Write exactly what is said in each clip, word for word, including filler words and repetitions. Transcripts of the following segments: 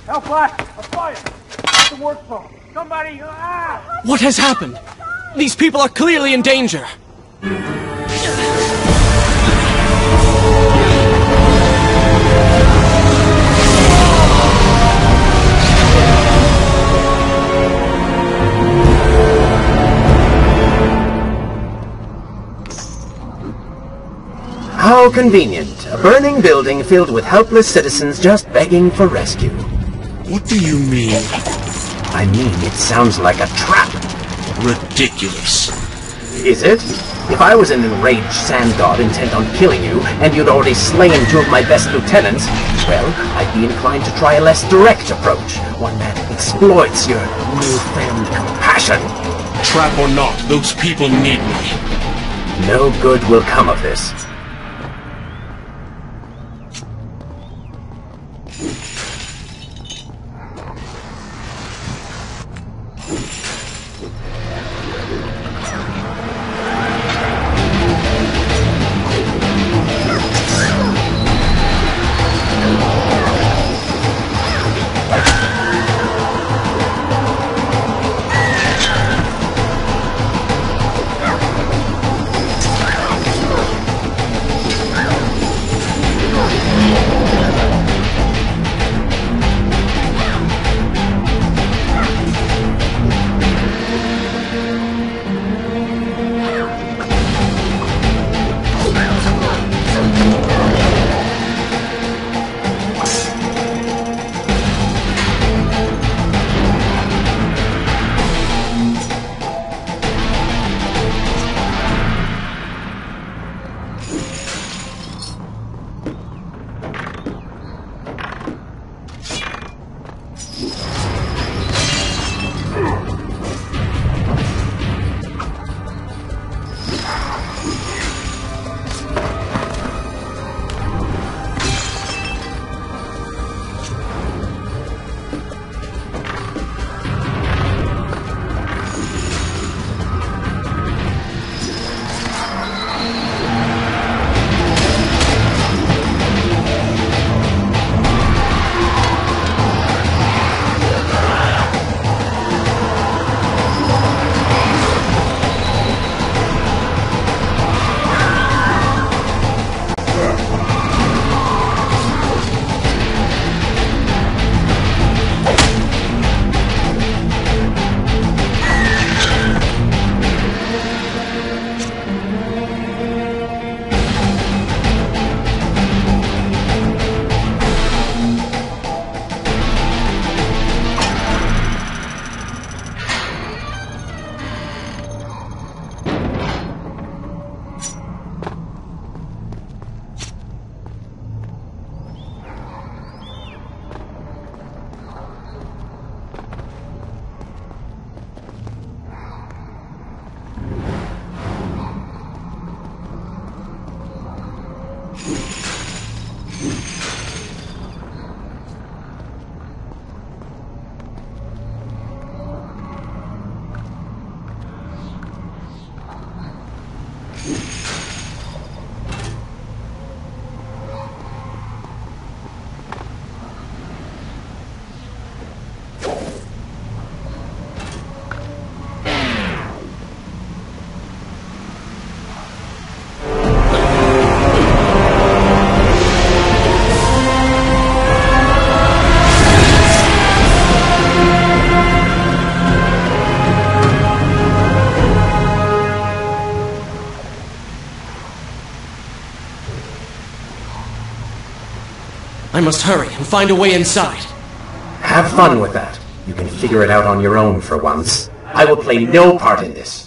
Now, Black, a fire! At the work zone. Somebody, ah! What has happened? These people are clearly in danger. How convenient. A burning building filled with helpless citizens just begging for rescue. What do you mean? I mean, it sounds like a trap. Ridiculous. Is it? If I was an enraged sand god intent on killing you, and you'd already slain two of my best lieutenants, well, I'd be inclined to try a less direct approach. One that exploits your newfound compassion. Trap or not, those people need me. No good will come of this. I must hurry and find a way inside. Have fun with that. You can figure it out on your own for once. I will play no part in this.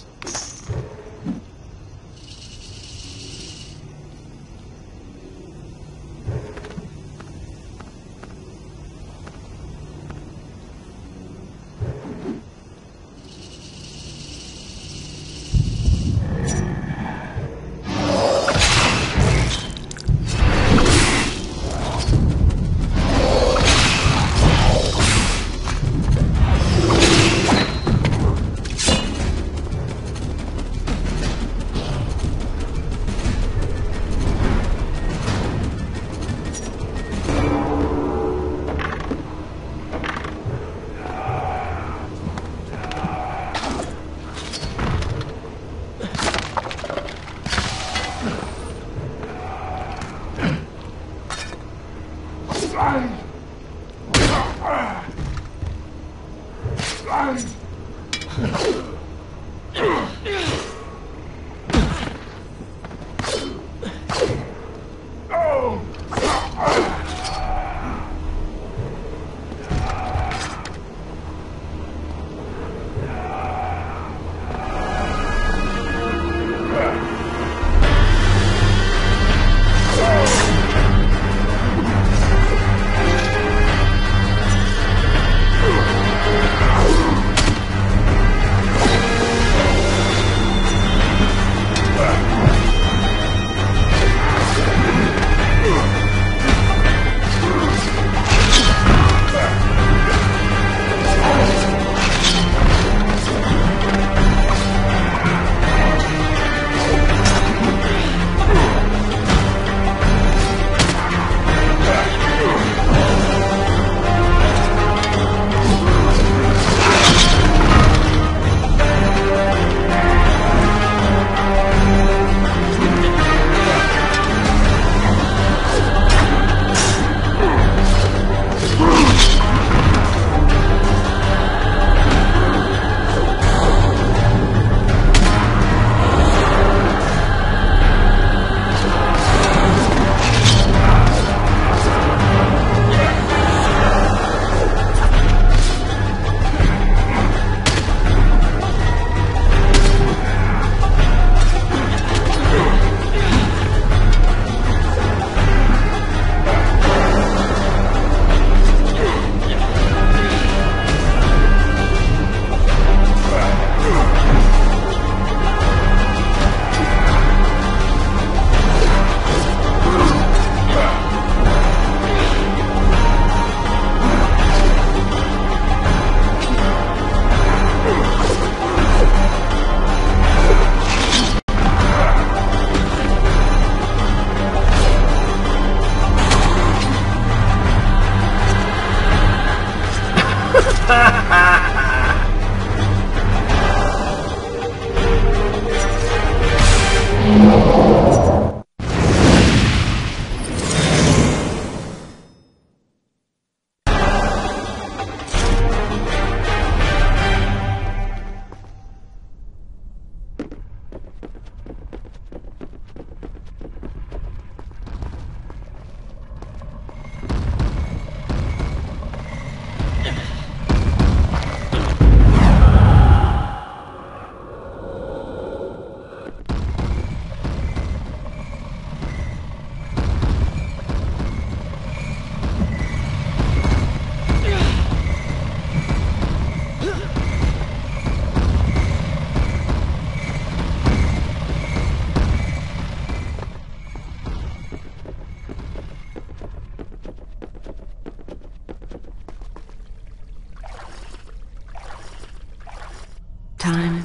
Time.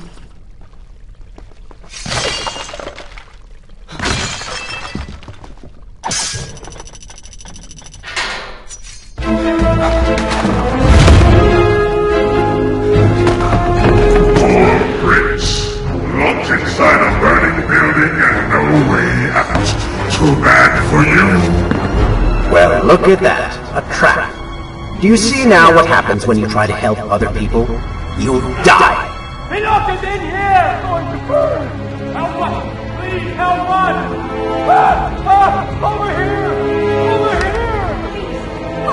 Prince, locked inside a burning building and no way out. Too bad for you. Well, look at that. A trap. Do you see now what happens when you try to help other people? You die. Enoch is in here! It's going to burn! Help us! Please help us! Ah! Ah! Over here! Over here!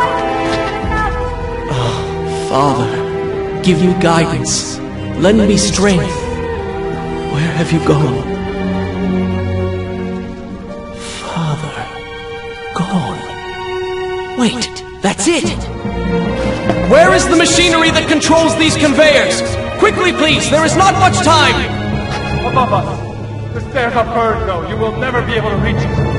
Father, give you guidance. Lend me strength. Where have you gone? Father, gone. Wait, that's it! Where is the machinery that controls these conveyors? Quickly, please! There is not much time! Above us! The stairs are burned, though. You will never be able to reach it.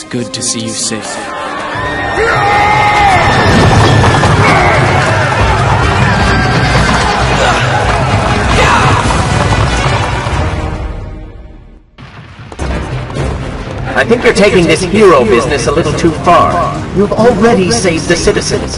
is good to see you safe. I think you're taking this hero business a little too far. You've already saved the citizens.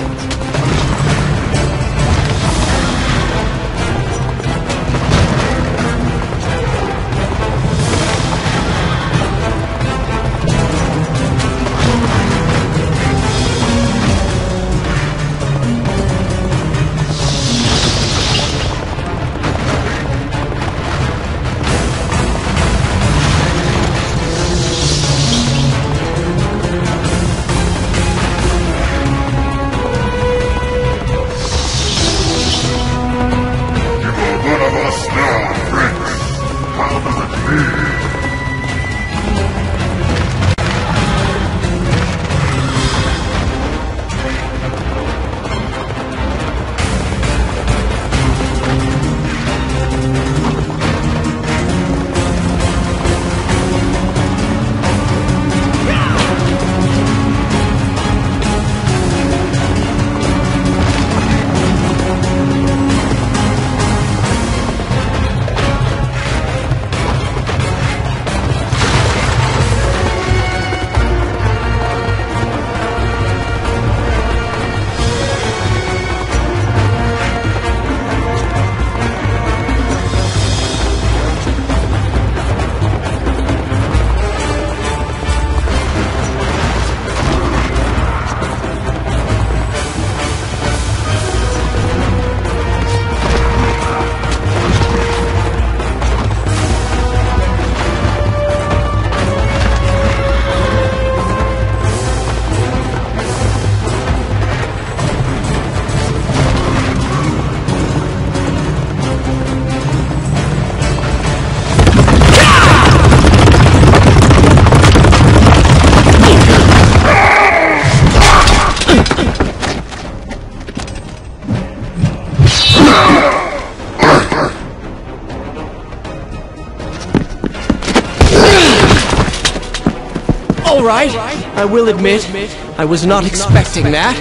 All right, I will admit, I was not expecting that.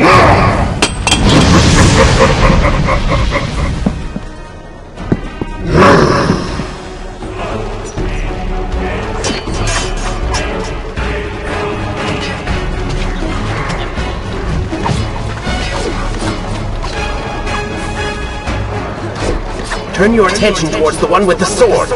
Turn your attention towards the one with the sword.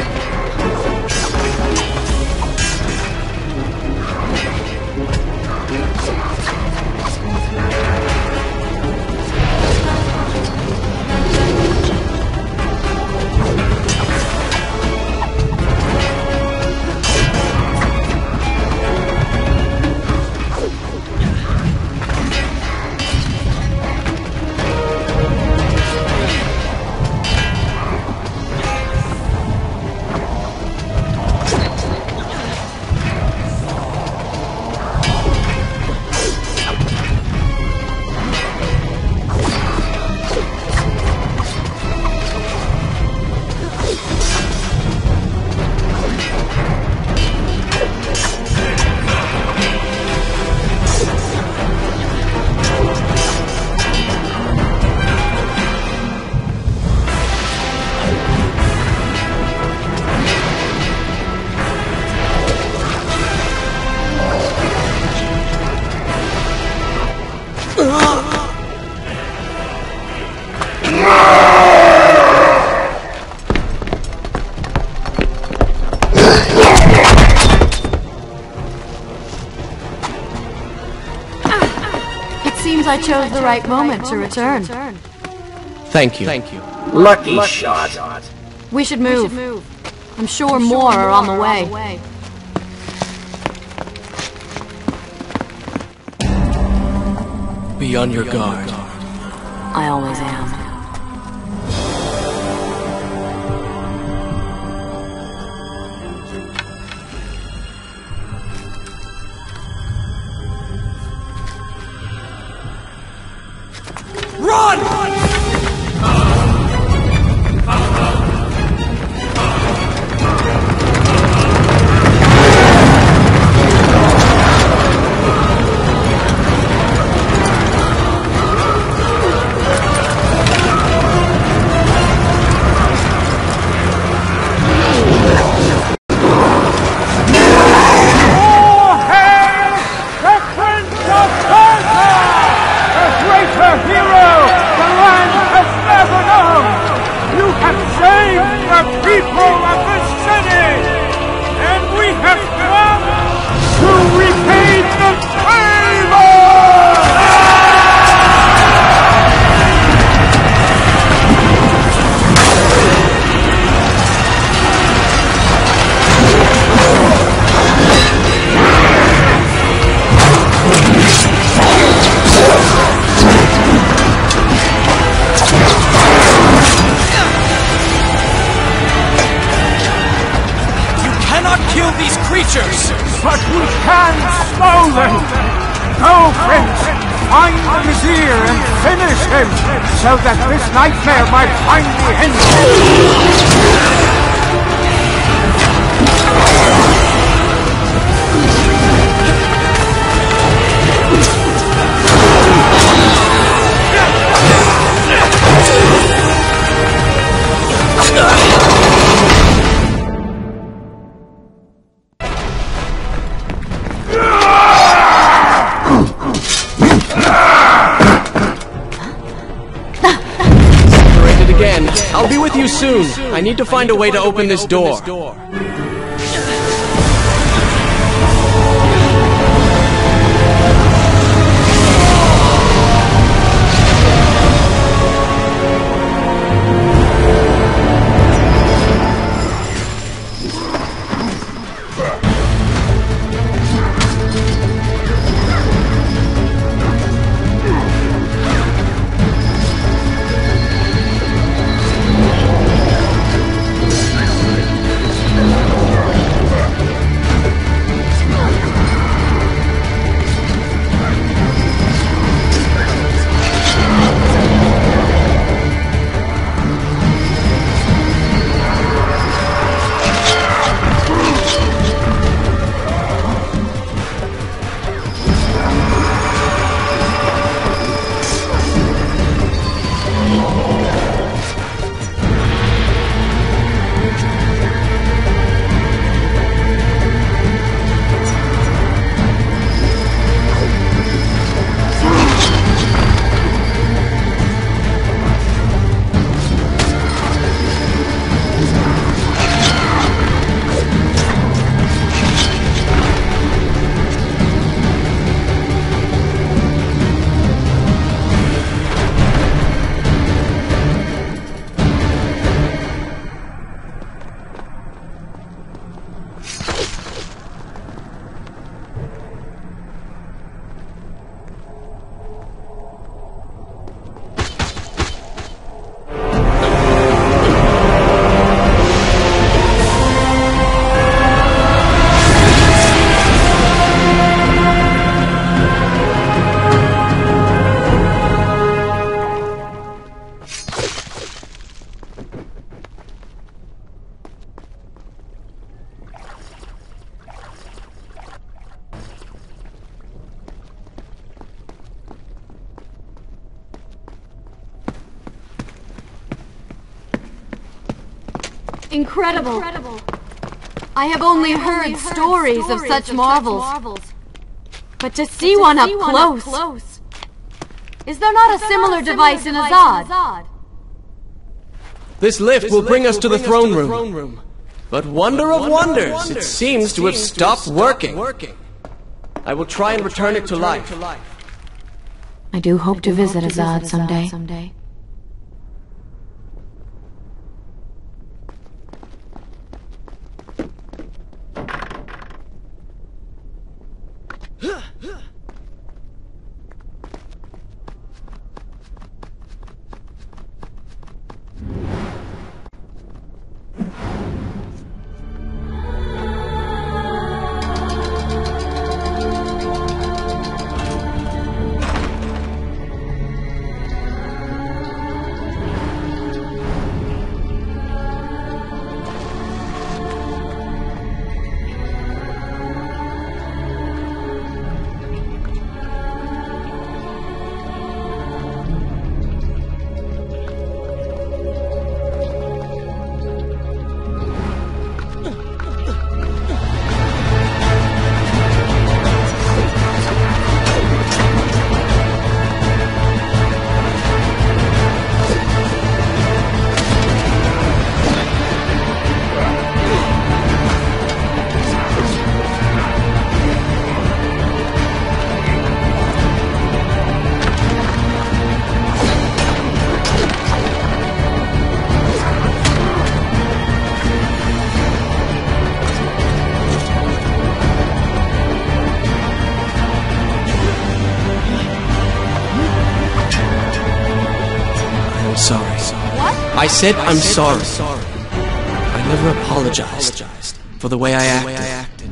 I chose the right moment to return. Thank you. Thank you. Lucky, Lucky shot. shot. We should move. We should move. I'm sure, I'm sure more are on the way. On the way. Be on your guard. I always am. Run! Run! We can slow them! Go, Prince! Find the Vizier and finish him, so that this nightmare might finally end! I'll be with you soon. I need to find a way to open this door. Incredible. Incredible. I have only I heard, heard stories, stories of such of marvels. Such marvels. But to see, but to one, see up one close. up close. Is there not, Is a, there similar not a similar device in Azad? This lift this will bring us to, bring the, us throne to the throne room. But wonder of wonders, wonders, it seems, it seems to have stopped, to have stopped working. working. I will try and return, it, to return it to life. I do hope I do to visit hope Azad, visit someday. Azad someday. I said I'm sorry. I never apologized for the way I acted.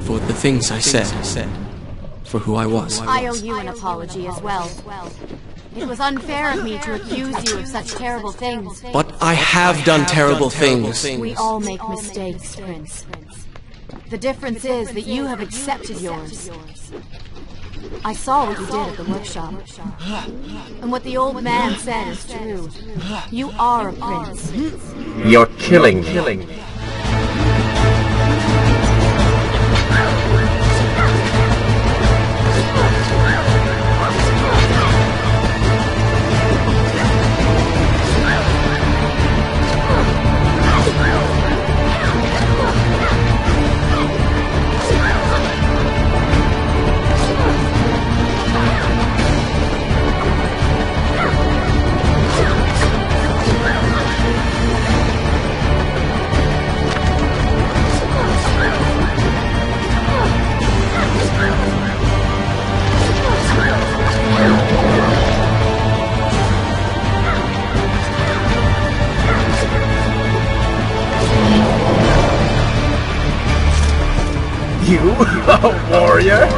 For the things I said. For who I was. I owe you an apology as well. It was unfair of me to accuse you of such terrible things. But I have done terrible things. We all make mistakes, Prince. The difference is that you have accepted yours. I saw what you did at the workshop. And what the old man said is true. You are a prince. You're killing me. You, a warrior?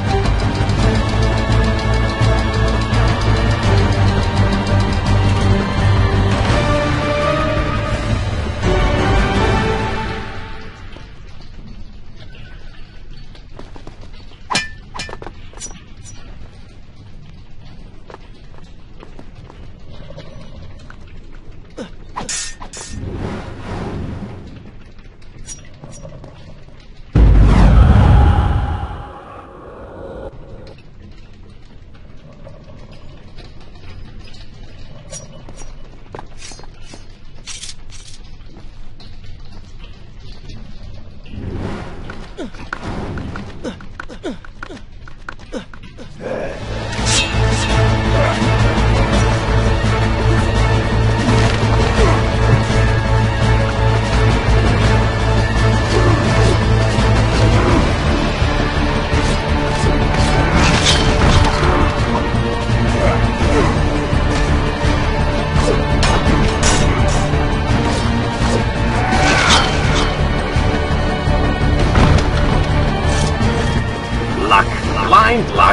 Blind luck.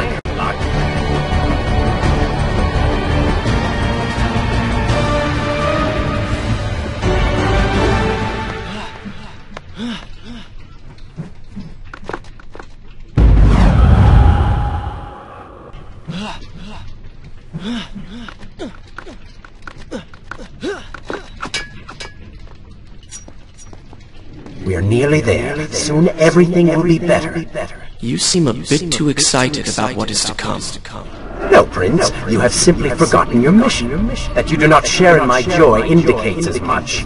We are nearly there. Soon everything will be better. You seem a bit too excited about what is to come. No, Prince. You have simply forgotten your mission. That you do not share in my joy indicates as much.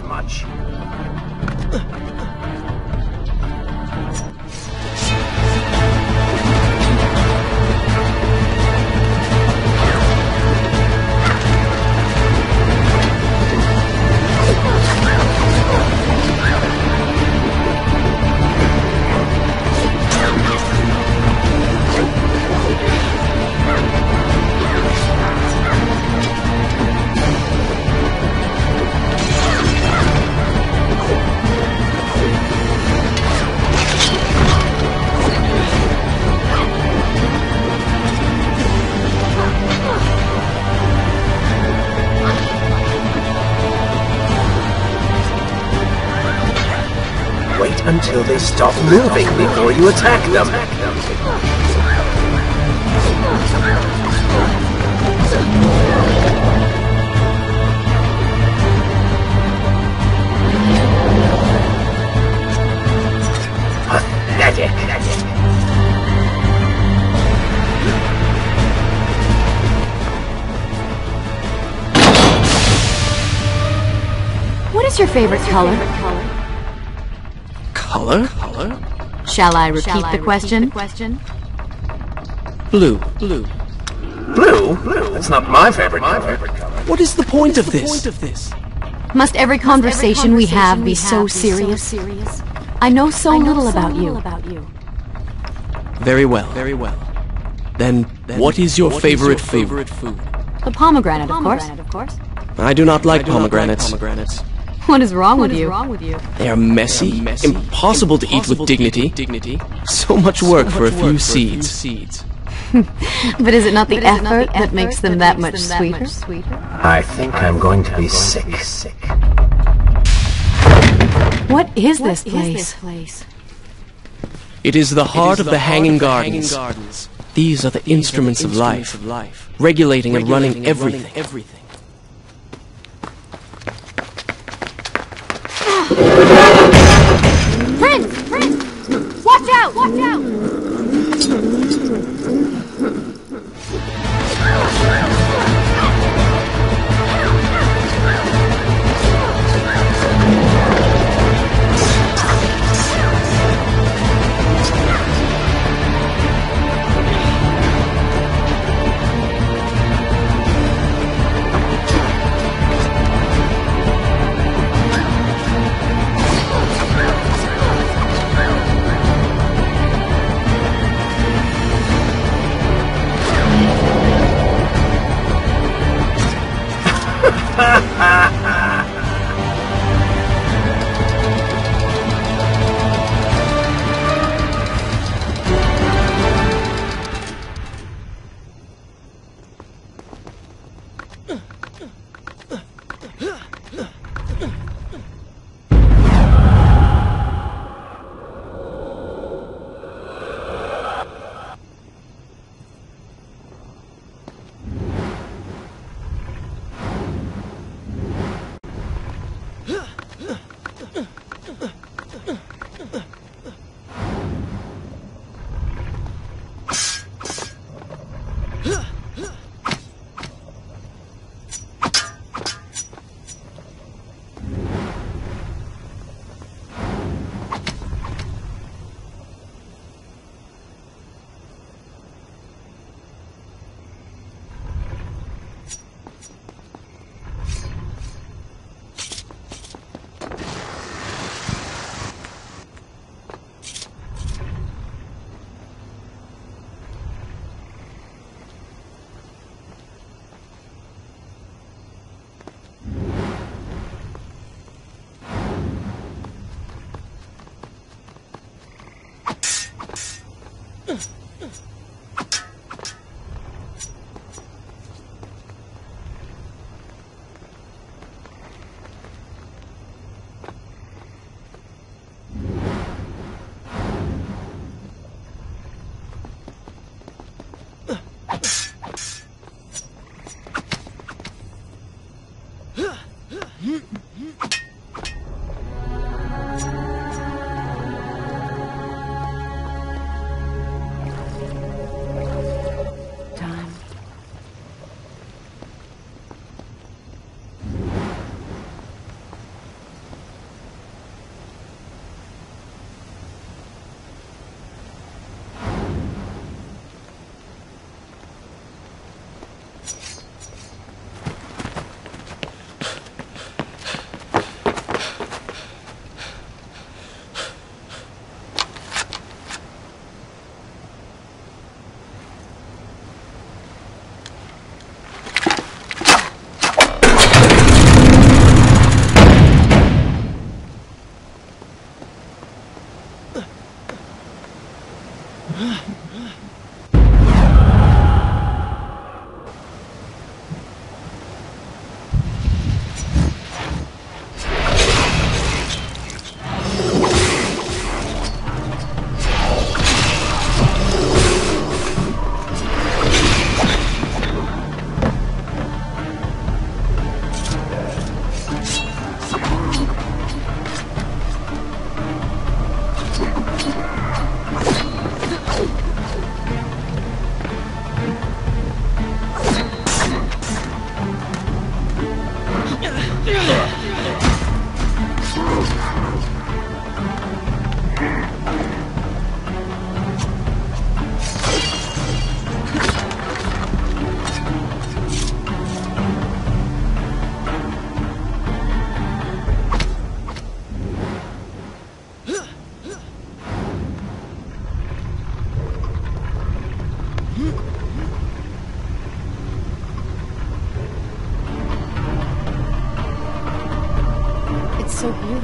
Wait until they stop moving before you attack them. Pathetic. What is your favorite color? Color? Color? Shall I repeat, Shall I the, repeat question? the question? Blue. Blue. Blue? Blue? That's not my favorite color. What is the point of this? Point of this? Must every conversation, Must every conversation we have be, we have so, be serious? so serious? I know so I know little, so about, little you. about you. Very well. Very well. Then, then what is your, what favorite, is your favorite food? The pomegranate, the pomegranate of, course. of course. I do not like I do pomegranates. Not like pomegranates. What is wrong with you? They are messy, impossible to eat with dignity. So much work for a few seeds. But is it not the effort that makes them that much sweeter? I think I'm going to be sick. What is this place? It is the heart of the Hanging Gardens. These are the instruments of life, regulating and running everything. Prince! Prince! Watch out! Watch out!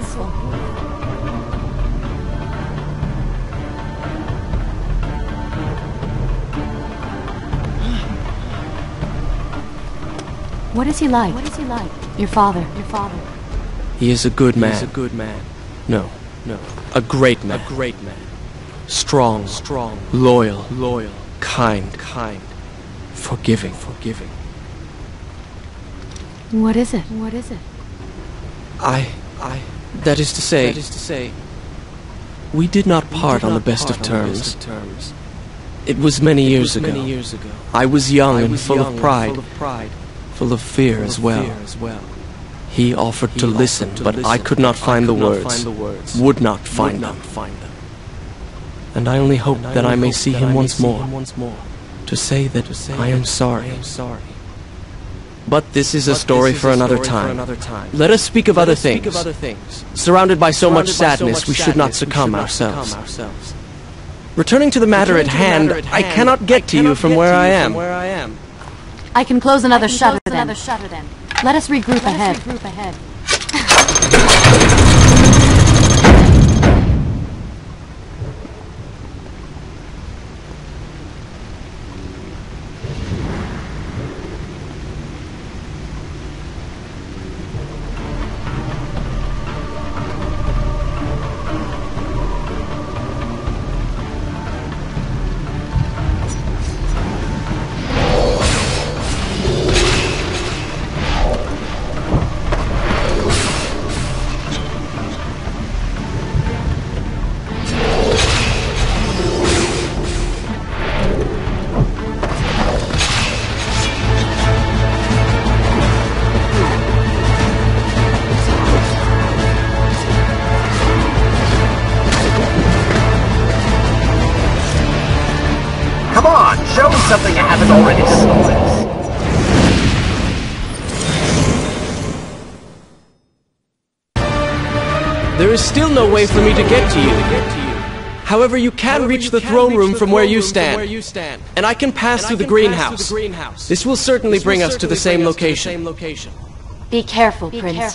What is he like? What is he like? Your father. Your father. He is a good man. He is a good man. No, no. A great man. A great man. Strong. Strong. Loyal. Loyal. Kind. Kind. Forgiving. Forgiving. What is it? What is it? I... I... That is to say... That is to say... We did not part on the best of terms. It was many years ago. Many years ago. I was young and full of pride. Full of pride. Full of fear as well. He offered to listen, but I could not find the words. Would not find them. And I only hope that I may see him once more, to say that I am sorry. But this is a story for another time. Let us speak of other things. Surrounded by so much sadness, we should not succumb ourselves. Returning to the matter at hand, I cannot get to you from where I am. I can close another shutter then. Let us regroup ahead. Come on, show me something I haven't already seen. There is still no way for me to get to you. However, you can reach the throne room from where you stand, and I can pass through the greenhouse. This will certainly bring us to the same location. Be careful, Prince.